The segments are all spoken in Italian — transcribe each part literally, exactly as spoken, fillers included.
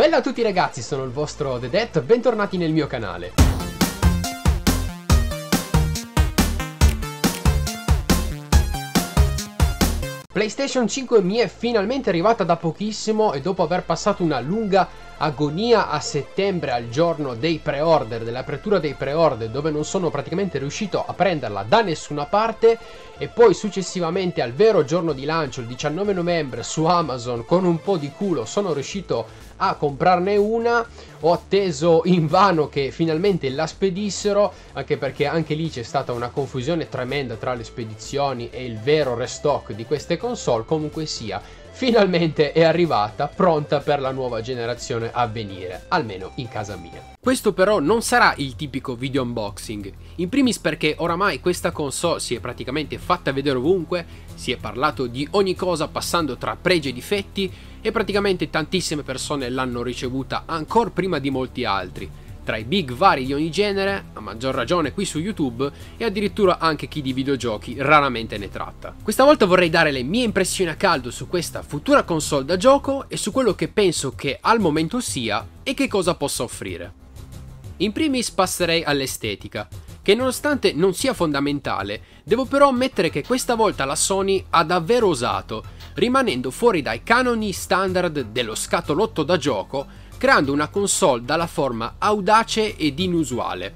Bella a tutti ragazzi, sono il vostro Dedet, bentornati nel mio canale. PlayStation cinque mi è finalmente arrivata da pochissimo e dopo aver passato una lunga agonia a settembre al giorno dei pre-order, dell'apertura dei pre-order, dove non sono praticamente riuscito a prenderla da nessuna parte, e poi successivamente al vero giorno di lancio, il diciannove novembre, su Amazon con un po' di culo sono riuscito a comprarne una. Ho atteso invano che finalmente la spedissero, anche perché anche lì c'è stata una confusione tremenda tra le spedizioni e il vero restock di queste console. Comunque sia, finalmente è arrivata, pronta per la nuova generazione a venire, almeno in casa mia. Questo però non sarà il tipico video unboxing, in primis perché oramai questa console si è praticamente fatta vedere ovunque, si è parlato di ogni cosa passando tra pregi e difetti e praticamente tantissime persone l'hanno ricevuta ancora prima di molti altri, tra i big vari di ogni genere, a maggior ragione qui su YouTube, e addirittura anche chi di videogiochi raramente ne tratta. Questa volta vorrei dare le mie impressioni a caldo su questa futura console da gioco e su quello che penso che al momento sia e che cosa possa offrire. In primis passerei all'estetica, che nonostante non sia fondamentale, devo però ammettere che questa volta la Sony ha davvero osato, rimanendo fuori dai canoni standard dello scatolotto da gioco, creando una console dalla forma audace ed inusuale.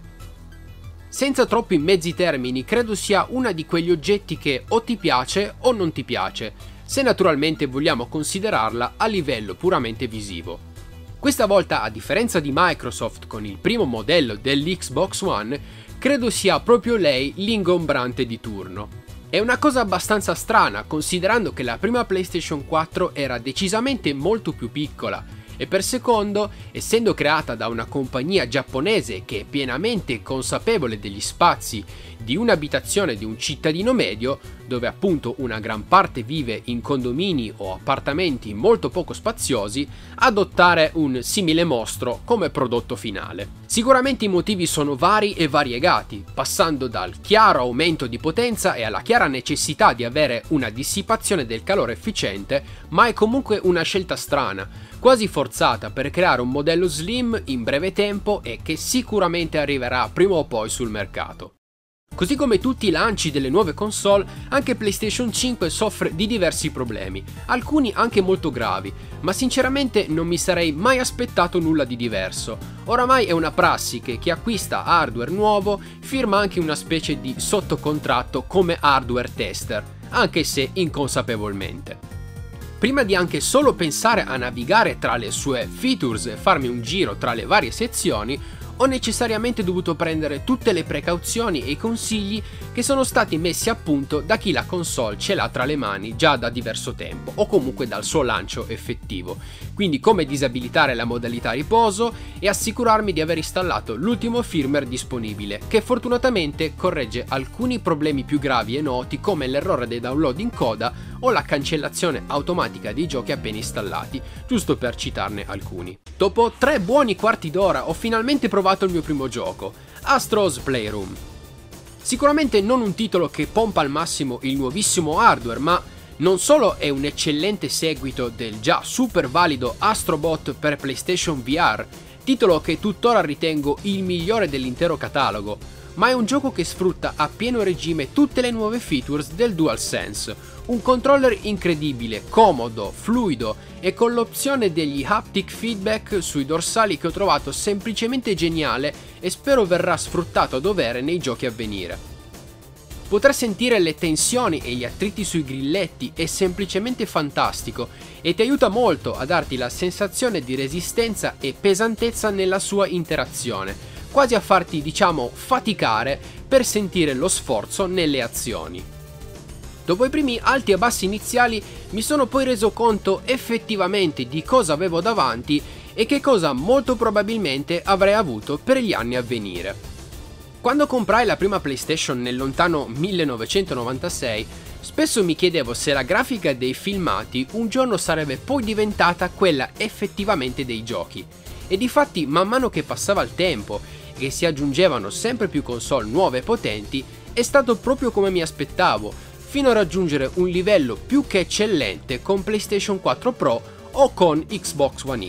Senza troppi mezzi termini, credo sia una di quegli oggetti che o ti piace o non ti piace, se naturalmente vogliamo considerarla a livello puramente visivo. Questa volta, a differenza di Microsoft con il primo modello dell'Xbox One, credo sia proprio lei l'ingombrante di turno. È una cosa abbastanza strana, considerando che la prima PlayStation quattro era decisamente molto più piccola, e per secondo, essendo creata da una compagnia giapponese che è pienamente consapevole degli spazi di un'abitazione di un cittadino medio, dove appunto una gran parte vive in condomini o appartamenti molto poco spaziosi, adottare un simile mostro come prodotto finale. Sicuramente i motivi sono vari e variegati, passando dal chiaro aumento di potenza e alla chiara necessità di avere una dissipazione del calore efficiente, ma è comunque una scelta strana, quasi forzata per creare un modello slim in breve tempo e che sicuramente arriverà prima o poi sul mercato. Così come tutti i lanci delle nuove console, anche PlayStation cinque soffre di diversi problemi, alcuni anche molto gravi, ma sinceramente non mi sarei mai aspettato nulla di diverso. Oramai è una prassi che chi acquista hardware nuovo firma anche una specie di sottocontratto come hardware tester, anche se inconsapevolmente. Prima di anche solo pensare a navigare tra le sue features e farmi un giro tra le varie sezioni, ho necessariamente dovuto prendere tutte le precauzioni e i consigli che sono stati messi a punto da chi la console ce l'ha tra le mani già da diverso tempo, o comunque dal suo lancio effettivo. Quindi come disabilitare la modalità riposo e assicurarmi di aver installato l'ultimo firmware disponibile, che fortunatamente corregge alcuni problemi più gravi e noti come l'errore dei download in coda o la cancellazione automatica dei giochi appena installati, giusto per citarne alcuni. Dopo tre buoni quarti d'ora ho finalmente provato il mio primo gioco, Astro's Playroom. Sicuramente non un titolo che pompa al massimo il nuovissimo hardware, ma non solo è un eccellente seguito del già super valido Astrobot per PlayStation V R, titolo che tuttora ritengo il migliore dell'intero catalogo, ma è un gioco che sfrutta a pieno regime tutte le nuove features del DualSense, un controller incredibile, comodo, fluido e con l'opzione degli haptic feedback sui dorsali che ho trovato semplicemente geniale e spero verrà sfruttato a dovere nei giochi a venire. Poter sentire le tensioni e gli attriti sui grilletti è semplicemente fantastico e ti aiuta molto a darti la sensazione di resistenza e pesantezza nella sua interazione, quasi a farti, diciamo, faticare per sentire lo sforzo nelle azioni. Dopo i primi alti e bassi iniziali mi sono poi reso conto effettivamente di cosa avevo davanti e che cosa molto probabilmente avrei avuto per gli anni a venire. Quando comprai la prima PlayStation nel lontano millenovecentonovantasei, spesso mi chiedevo se la grafica dei filmati un giorno sarebbe poi diventata quella effettivamente dei giochi. E difatti man mano che passava il tempo e che si aggiungevano sempre più console nuove e potenti, è stato proprio come mi aspettavo, fino a raggiungere un livello più che eccellente con PlayStation quattro Pro o con Xbox One X.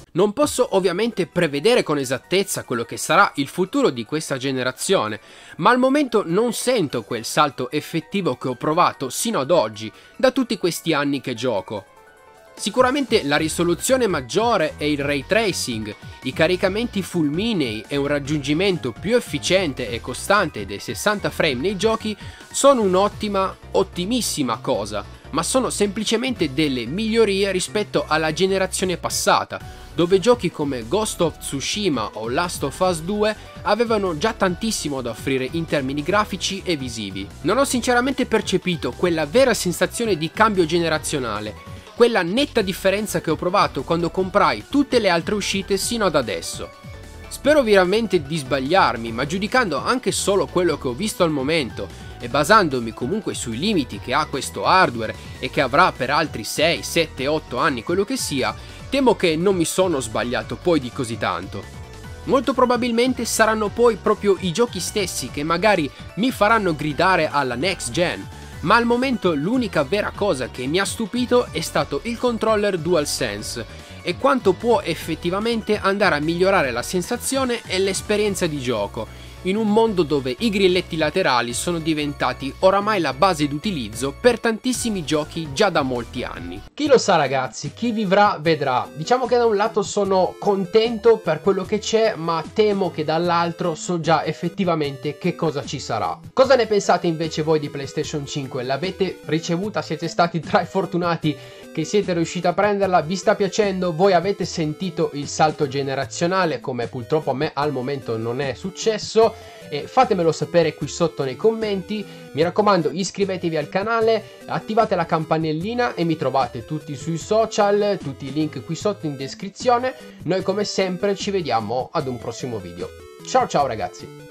Non posso ovviamente prevedere con esattezza quello che sarà il futuro di questa generazione, ma al momento non sento quel salto effettivo che ho provato sino ad oggi, da tutti questi anni che gioco. Sicuramente la risoluzione maggiore e il ray tracing, i caricamenti fulminei e un raggiungimento più efficiente e costante dei sessanta frame nei giochi sono un'ottima, ottimissima cosa, ma sono semplicemente delle migliorie rispetto alla generazione passata, dove giochi come Ghost of Tsushima o Last of Us due avevano già tantissimo da offrire in termini grafici e visivi. Non ho sinceramente percepito quella vera sensazione di cambio generazionale, quella netta differenza che ho provato quando comprai tutte le altre uscite sino ad adesso. Spero veramente di sbagliarmi, ma giudicando anche solo quello che ho visto al momento e basandomi comunque sui limiti che ha questo hardware e che avrà per altri sei, sette, otto anni, quello che sia, temo che non mi sono sbagliato poi di così tanto. Molto probabilmente saranno poi proprio i giochi stessi che magari mi faranno gridare alla next gen, ma al momento l'unica vera cosa che mi ha stupito è stato il controller DualSense e quanto può effettivamente andare a migliorare la sensazione e l'esperienza di gioco, in un mondo dove i grilletti laterali sono diventati oramai la base d'utilizzo per tantissimi giochi già da molti anni. Chi lo sa ragazzi, chi vivrà vedrà. Diciamo che da un lato sono contento per quello che c'è, ma temo che dall'altro so già effettivamente che cosa ci sarà. Cosa ne pensate invece voi di PlayStation cinque? L'avete ricevuta? Siete stati tra i fortunati che siete riusciti a prenderla? Vi sta piacendo? Voi avete sentito il salto generazionale, come purtroppo a me al momento non è successo? E fatemelo sapere qui sotto nei commenti. Mi raccomando, iscrivetevi al canale, attivate la campanellina e mi trovate tutti sui social, tutti i link qui sotto in descrizione. Noi come sempre ci vediamo ad un prossimo video. Ciao ciao ragazzi!